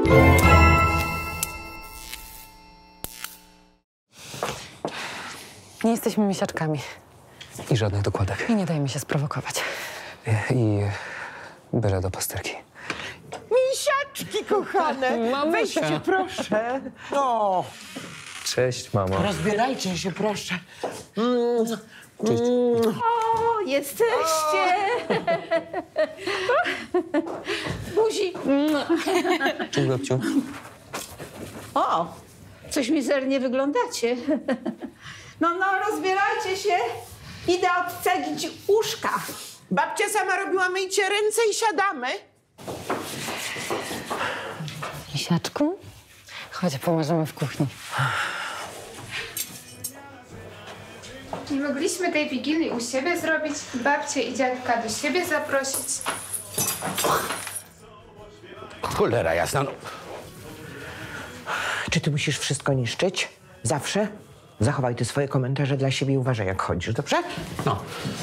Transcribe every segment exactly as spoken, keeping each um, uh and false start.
Nie jesteśmy misiaczkami. I żadnych dokładek. I nie dajmy się sprowokować. I, i byle do pasterki. Misiaczki kochane! Mamusia. Weźcie, proszę. O, Cześć, mamo. rozbierajcie się, proszę. Cześć. O, jesteście! Buzi. Cześć, babciu. O, coś mizernie wyglądacie. No, no, rozbierajcie się. Idę odcedzić uszka. Babcia sama robiła, myjcie ręce i siadamy. Misiaczku? Chodź, pomożemy w kuchni. Nie mogliśmy tej wigilii u siebie zrobić, babcię i dziadka do siebie zaprosić. Cholera jasna, no. Czy ty musisz wszystko niszczyć? Zawsze? Zachowaj ty swoje komentarze dla siebie i uważaj, jak chodzisz, dobrze? No.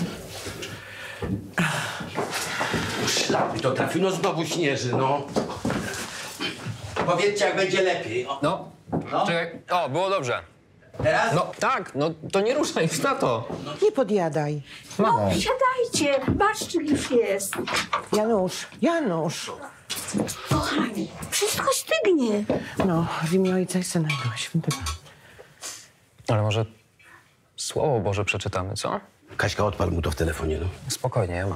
Szlak mi to trafił, no znowu śnieży, no. Powiedzcie, jak będzie lepiej. O, No, No. czekaj. O, było dobrze. teraz? No tak, no to nie ruszaj, na to. Nie podjadaj. Mamo. Siadajcie, barszczyk już jest. Janusz, Janusz. Kochani, wszystko stygnie. No, w imię Ojca i Syna i Ducha Świętego. Ale może Słowo Boże przeczytamy, co? Kaśka, odpal mu to w telefonie, no. Spokojnie, ja mam.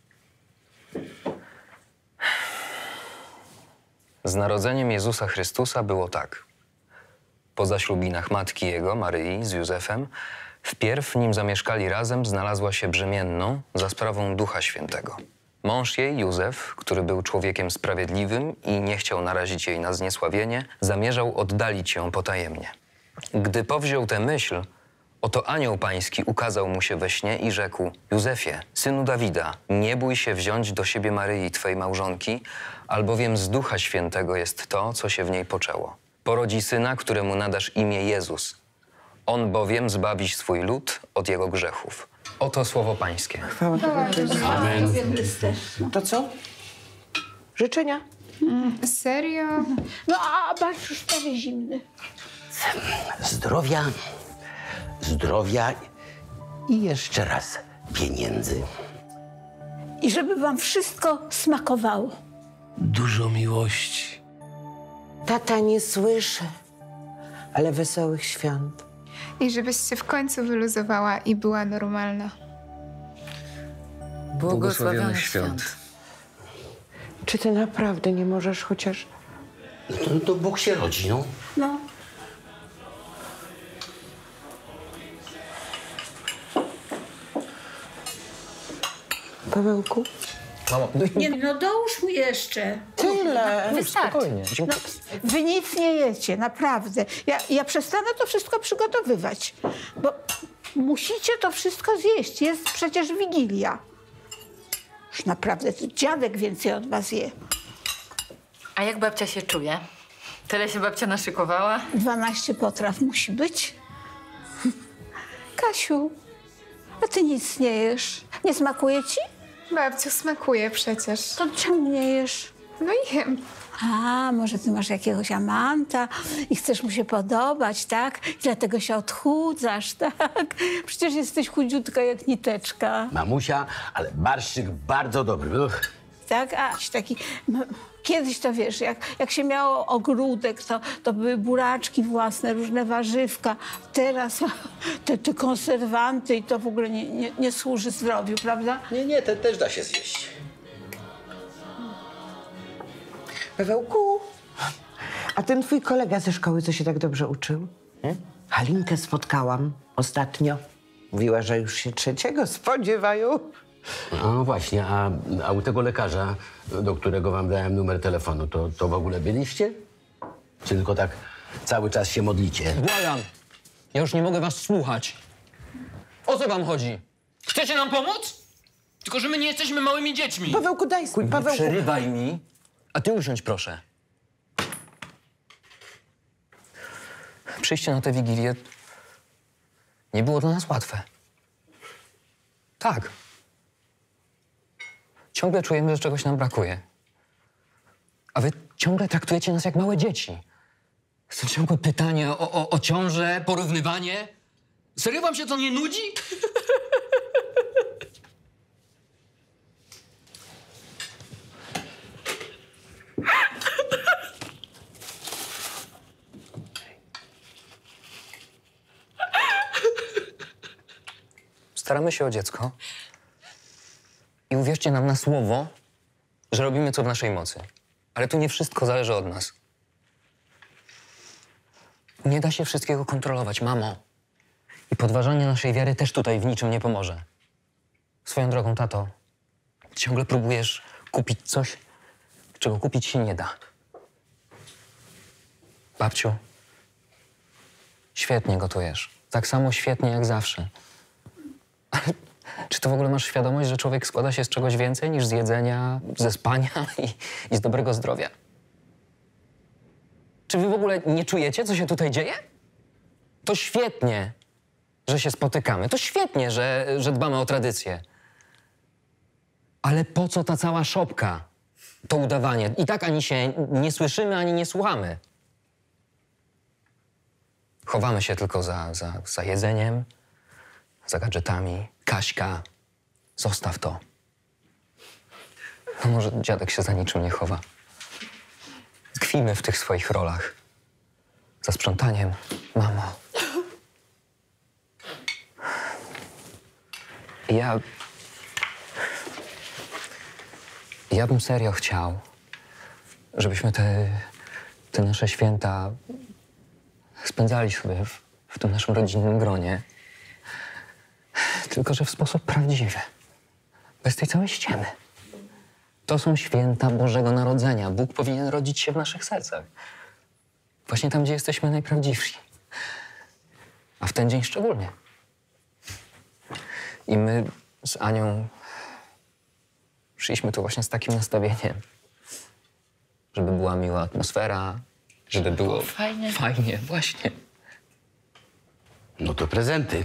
Z narodzeniem Jezusa Chrystusa było tak. Po zaślubinach matki Jego, Maryi, z Józefem, wpierw, nim zamieszkali razem, znalazła się brzemienną za sprawą Ducha Świętego. Mąż jej, Józef, który był człowiekiem sprawiedliwym i nie chciał narazić jej na zniesławienie, zamierzał oddalić ją potajemnie. Gdy powziął tę myśl, oto anioł pański ukazał mu się we śnie i rzekł: Józefie, synu Dawida, nie bój się wziąć do siebie Maryi, twej małżonki, albowiem z Ducha Świętego jest to, co się w niej poczęło. Porodzi syna, któremu nadasz imię Jezus. On bowiem zbawi swój lud od jego grzechów. Oto słowo pańskie. Chwała Tobie. Amen. To co? Życzenia? Serio? No, a barszcz już prawie zimny. Zdrowia, zdrowia i jeszcze raz pieniędzy. I żeby wam wszystko smakowało. Dużo miłości. Tata, nie słyszę, ale wesołych świąt. I żebyś się w końcu wyluzowała i była normalna. Błogosławionych świąt. Czy ty naprawdę nie możesz chociaż... No to, to Bóg się rodzi, no. No. Pawełku? Mamo, no i Nie, no dołóż mu jeszcze. Tyle. spokojnie. No, Dziękuję. wy nic nie jecie, naprawdę. Ja, ja przestanę to wszystko przygotowywać, bo musicie to wszystko zjeść. Jest przecież Wigilia. Już naprawdę, to dziadek więcej od was je. A jak babcia się czuje? Tyle się babcia naszykowała? Dwanaście potraw musi być. Kasiu, a ty nic nie jesz. Nie smakuje ci? Babciu, smakuje przecież. To czemu nie jesz? No jem. A, może ty masz jakiegoś amanta i chcesz mu się podobać, tak? I dlatego się odchudzasz, tak? Przecież jesteś chudziutka jak niteczka, Mamusia, ale barszczyk bardzo dobry. Uch. tak? A, taki... no, kiedyś to wiesz, jak, jak się miało ogródek, to, to były buraczki własne, różne warzywka. Teraz te, te konserwanty i to w ogóle nie, nie, nie służy zdrowiu, prawda? Nie, nie, te też da się zjeść. Pawełku, a ten twój kolega ze szkoły, co się tak dobrze uczył? Hmm? Halinkę spotkałam ostatnio. Mówiła, że już się trzeciego spodziewają. No właśnie, a, a u tego lekarza, do którego wam dałem numer telefonu, to, to w ogóle byliście? Czy tylko tak cały czas się modlicie? Błagam, ja już nie mogę was słuchać. O co wam chodzi? Chcecie nam pomóc? Tylko że my nie jesteśmy małymi dziećmi. Pawełku, daj spokój, Nie Pawełku. przerywaj mi, a ty usiądź, proszę. Przyjście na tę Wigilię nie było dla nas łatwe. Tak. Ciągle czujemy, że czegoś nam brakuje. A wy ciągle traktujecie nas jak małe dzieci. Są ciągłe pytania o, o, o ciążę, porównywanie. Serio wam się to nie nudzi? Staramy się o dziecko i uwierzcie nam na słowo, że robimy co w naszej mocy. Ale tu nie wszystko zależy od nas. Nie da się wszystkiego kontrolować, mamo. I podważanie naszej wiary też tutaj w niczym nie pomoże. Swoją drogą, tato, ciągle próbujesz kupić coś, czego kupić się nie da. Babciu, świetnie gotujesz. Tak samo świetnie jak zawsze. Ale czy to w ogóle masz świadomość, że człowiek składa się z czegoś więcej niż z jedzenia, ze spania i, i z dobrego zdrowia? Czy wy w ogóle nie czujecie, co się tutaj dzieje? To świetnie, że się spotykamy. To świetnie, że, że dbamy o tradycję. Ale po co ta cała szopka? To udawanie. I tak ani się nie słyszymy, ani nie słuchamy. Chowamy się tylko za, za, za jedzeniem, za gadżetami. Kaśka, zostaw to. No może dziadek się za niczym nie chowa. Tkwimy w tych swoich rolach. Za sprzątaniem, mamo. Ja... Ja bym serio chciał, żebyśmy te, te nasze święta spędzali sobie w, w tym naszym rodzinnym gronie. Tylko że w sposób prawdziwy. Bez tej całej ściemy. To są święta Bożego Narodzenia. Bóg powinien rodzić się w naszych sercach. Właśnie tam, gdzie jesteśmy najprawdziwsi. A w ten dzień szczególnie. I my z Anią przyszliśmy tu właśnie z takim nastawieniem. Żeby była miła atmosfera, żeby było Fajnie. Fajnie, właśnie. No to prezenty.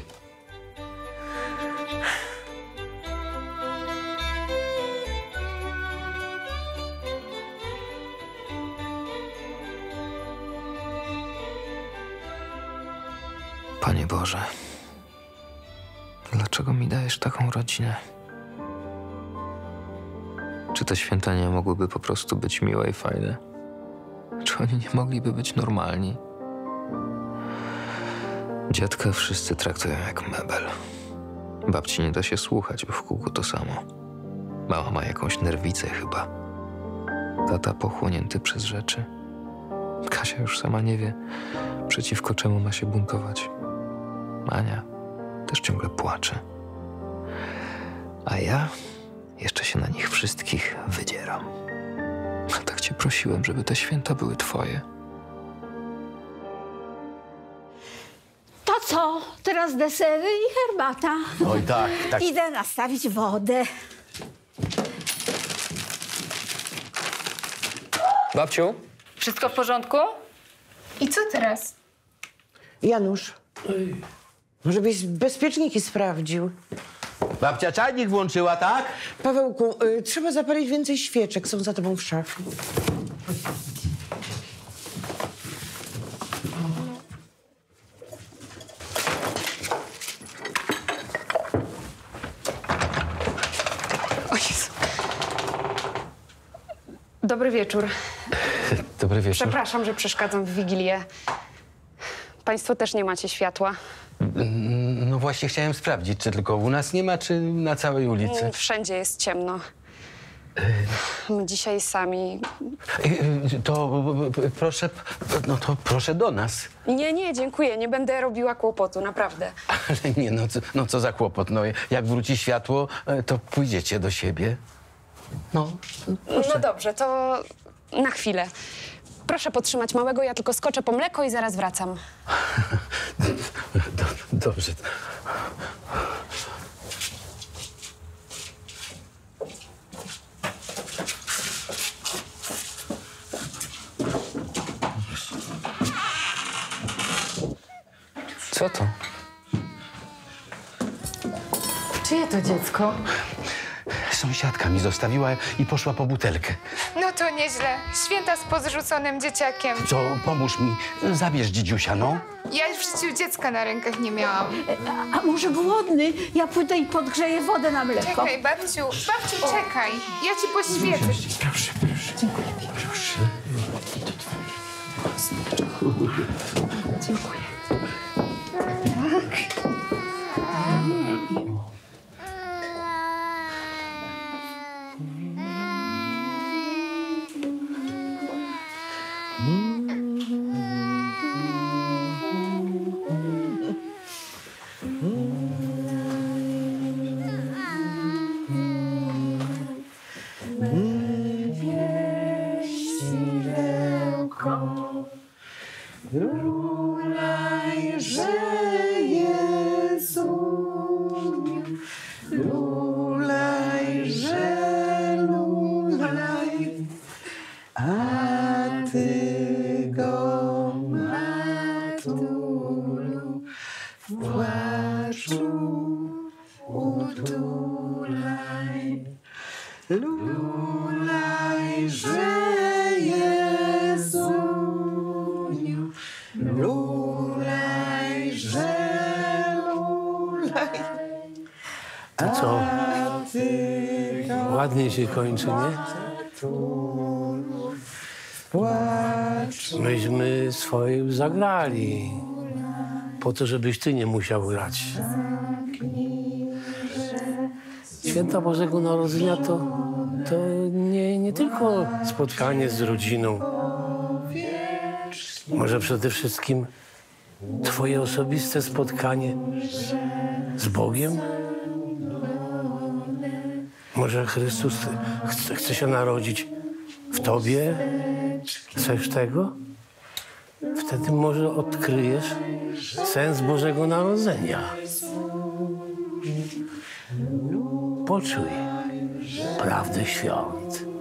Panie Boże, dlaczego mi dajesz taką rodzinę? Czy te święta nie mogłyby po prostu być miłe i fajne? Czy oni nie mogliby być normalni? Dziadka wszyscy traktują jak mebel. Babci nie da się słuchać, bo w kółku to samo. Mama ma jakąś nerwicę chyba. Tata pochłonięty przez rzeczy. Kasia już sama nie wie, przeciwko czemu ma się buntować. Ania też ciągle płacze. A ja jeszcze się na nich wszystkich wydzieram. A tak cię prosiłem, żeby te święta były twoje. To co? Teraz desery i herbata. Oj tak, tak. Idę nastawić wodę. Babciu? Wszystko w porządku? I co teraz? Janusz, może byś bezpieczniki sprawdził? Babcia czajnik włączyła, tak? Pawełku, y, trzeba zapalić więcej świeczek. Są za tobą w szafie. O Jezu. Dobry wieczór. Dobry wieczór. Przepraszam, że przeszkadzam w Wigilię. Państwo też nie macie światła. No właśnie chciałem sprawdzić, czy tylko u nas nie ma, czy na całej ulicy. Wszędzie jest ciemno. My dzisiaj sami. Y, To y, proszę, no to proszę do nas. Nie, nie, dziękuję. Nie będę robiła kłopotu, naprawdę. Ale nie, no co, no co za kłopot. No, jak wróci światło, y, to pójdziecie do siebie. No, No dobrze, to na chwilę. Proszę podtrzymać małego, ja tylko skoczę po mleko i zaraz wracam. Do, dobrze. Co to? Czyje to dziecko? sąsiadka mi zostawiła i poszła po butelkę. No to nieźle. Święta z podrzuconym dzieciakiem. Co, pomóż mi, zabierz dzidziusia, no. Ja w życiu dziecka na rękach nie miałam. A, a może głodny? Ja pójdę i podgrzeję wodę na mleko. Czekaj, babciu, babciu, czekaj. Ja ci poświecę. Proszę, proszę. Dziękuję. Proszę. Dziękuję. Lulajże Jezu, lulajże, lulaj, a Ty go, matulu, w płaczu utulaj. Lulajże Jezu, lulajże, lulaj. To co? Ładnie się kończy, nie? Myśmy swoje już zagrali. Po to, żebyś ty nie musiał grać. Święta Bożego Narodzenia to, to nie, nie tylko spotkanie z rodziną. Może przede wszystkim twoje osobiste spotkanie z Bogiem? Może Chrystus chce, chce się narodzić w tobie? Chcesz tego? Wtedy może odkryjesz sens Bożego Narodzenia. Poczuj prawdę świąt.